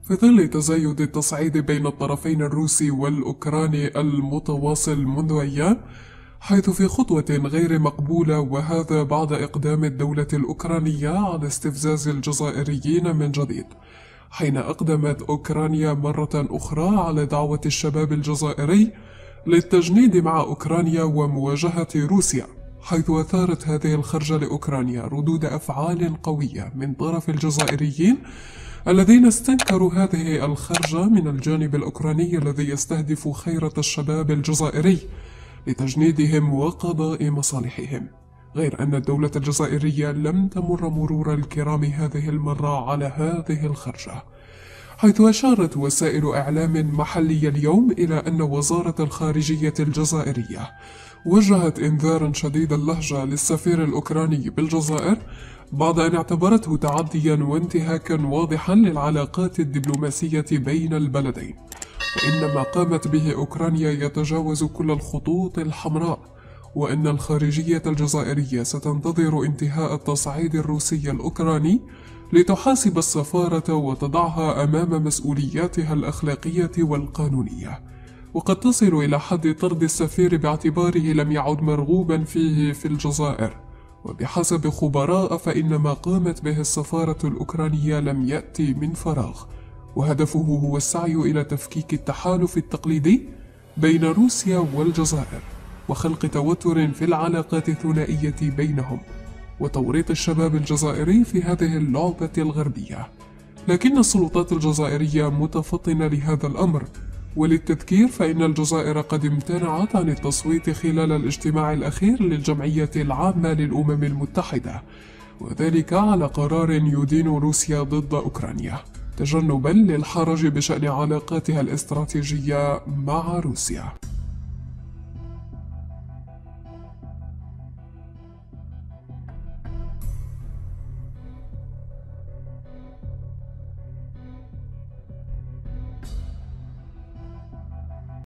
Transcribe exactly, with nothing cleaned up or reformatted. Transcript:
في ظل تزايد التصعيد بين الطرفين الروسي والأوكراني المتواصل منذ أيام، حيث في خطوة غير مقبولة وهذا بعد إقدام الدولة الأوكرانية على استفزاز الجزائريين من جديد، حين أقدمت أوكرانيا مرة أخرى على دعوة الشباب الجزائري للتجنيد مع أوكرانيا ومواجهة روسيا، حيث أثارت هذه الخرجة لأوكرانيا ردود أفعال قوية من طرف الجزائريين الذين استنكروا هذه الخرجة من الجانب الأوكراني الذي يستهدف خيرة الشباب الجزائري لتجنيدهم وقضاء مصالحهم. غير أن الدولة الجزائرية لم تمر مرور الكرام هذه المرة على هذه الخرجة، حيث أشارت وسائل إعلام محلية اليوم إلى أن وزارة الخارجية الجزائرية وجهت إنذارا شديد اللهجة للسفير الأوكراني بالجزائر بعد أن اعتبرته تعديا وانتهاكا واضحا للعلاقات الدبلوماسية بين البلدين، وإن ما قامت به أوكرانيا يتجاوز كل الخطوط الحمراء، وأن الخارجية الجزائرية ستنتظر انتهاء التصعيد الروسي الأوكراني لتحاسب السفارة وتضعها أمام مسؤولياتها الأخلاقية والقانونية، وقد تصل إلى حد طرد السفير باعتباره لم يعد مرغوبا فيه في الجزائر. وبحسب خبراء فإن ما قامت به السفارة الأوكرانية لم يأتي من فراغ، وهدفه هو السعي إلى تفكيك التحالف التقليدي بين روسيا والجزائر وخلق توتر في العلاقات الثنائية بينهم وتوريط الشباب الجزائري في هذه اللعبة الغربية. لكن السلطات الجزائرية متفطنة لهذا الأمر، وللتذكير فإن الجزائر قد امتنعت عن التصويت خلال الاجتماع الأخير للجمعية العامة للأمم المتحدة، وذلك على قرار يدين روسيا ضد أوكرانيا تجنبا للحرج بشأن علاقاتها الاستراتيجية مع روسيا.